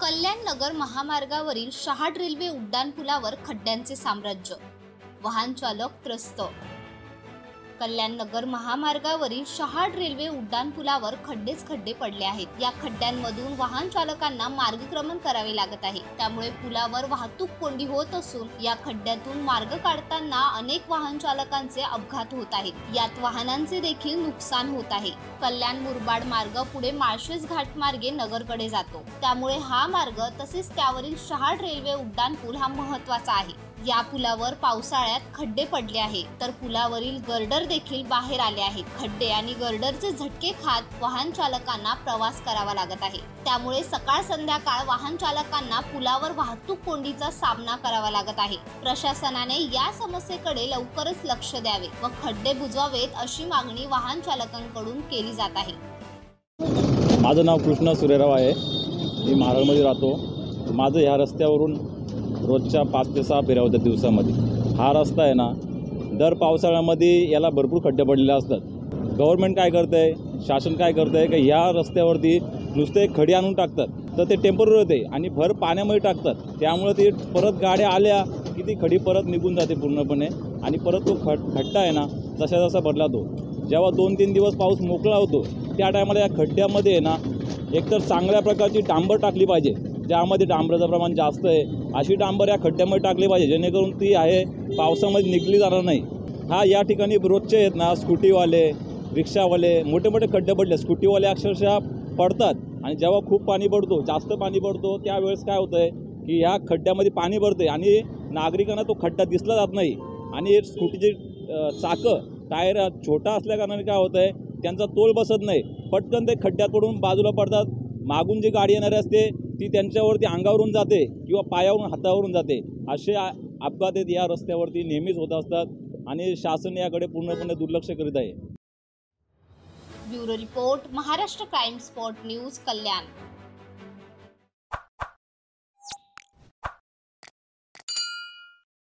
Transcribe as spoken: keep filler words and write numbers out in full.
कल्याण नगर महामार्गावरील शहाड रेल्वे उड्डाणपुलावर खड्ड्यांचे साम्राज्य, वाहन चालक त्रस्त। कल्याण नगर महामार्गावरील शहाड रेल्वे उड्डाणपुलावर खड्डेच खड्डे पडले आहेत। या खड्ड्यांमधून वाहन चालकांना मार्गक्रमण करावे लागत आहे। त्यामुळे पुलावर वाहतूक कोंडी होत असून या खड्ड्यातून मार्ग काढताना अनेक वाहन चालकांचे अपघात होत आहेत। यात वाहनांचे देखील नुकसान होत आहे। कल्याण मुरबाड मार्ग पुढे माळशेज घाट मार्गे नगरकडे जातो, त्यामुळे हा मार्ग तसेच त्यावरील शहाड रेल्वे उड्डाणपूल हा महत्त्वाचा आहे। या पुलावर पावसाळ्यात खड्डे पडले आहे, तर पुलावरील गर्डर देखील बाहेर आले आहेत। खड्डे आणि गर्डरचे झटके खात वाहन चालकांना प्रवास करावा लागत आहे। त्यामुळे सकाळ संध्याकाळ वाहन चालकांना पुलावर वाहतूक कोंडीचा सामना करावा लागत आहे। प्रशासनाने या समस्येकडे लवकरच लक्ष द्यावे व खड्डे बुजवावेत अशी मागणी वाहन चालकांकडून केली जात आहे। माझं नाव कृष्णा सुरेराव आहे। मी महाराष्ट्रामध्ये राहतो। माझं या रस्त्यावरून रोजच्या पाच ते सहा फेऱ्या होत्या दिवसामध्ये। हा रस्ता आहे ना, दर पावसाळ्यामध्ये याला भरपूर खड्डे पडलेले असतात। गव्हर्नमेंट काय करतं आहे, शासन काय करतं आहे की ह्या रस्त्यावरती नुसते खडी आणून टाकतात, तर ते टेम्पररी होते आणि भर पाण्यामध्ये टाकतात। त्यामुळे ते परत गाड्या आल्या की ती खडी परत निघून जाते पूर्णपणे आणि परत तो खड खड्डा आहे ना जसा जसा भरला तो। जेव्हा दोन तीन दिवस पाऊस मोकळा होतो त्या टायमाला या खड्ड्यामध्ये आहे ना एकतर चांगल्या प्रकारची डांबर टाकली पाहिजे, ज्यामध्ये डांबराचं प्रमाण जास्त आहे अशी डांबर या खड्ड्यामध्ये टाकली पाहिजे, जेणेकरून ती आहे पावसामध्ये निघली जाणार नाही। हा या ठिकाणी रोजचे आहेत ना स्कूटीवाले, रिक्षावाले मोठे मोठे खड्डे पडले। स्कूटीवाले अक्षरशः पडतात आणि जेव्हा खूप पाणी पडतो, जास्त पाणी पडतो, त्यावेळेस काय होतं आहे की ह्या खड्ड्यामध्ये पाणी भरते आणि नागरिकांना तो खड्डा दिसला जात नाही आणि स्कूटीचे चाकं टायर छोटा असल्याकारणाने काय होतं आहे त्यांचा तोल बसत नाही, पटकन ते खड्ड्यात पडून बाजूला पडतात। मागून जी गाडी येणारी असते ती त्यांच्यावरती अंगावरून जाते किंवा पायावरून हातावरून जाते। असे अपघात या रस्त्यावरती नेहमीच होत असतात आणि शासन याकडे पूर्णपणे दुर्लक्ष करीत आहे। Bureau report, Maharashtra crime spot news, कल्याण।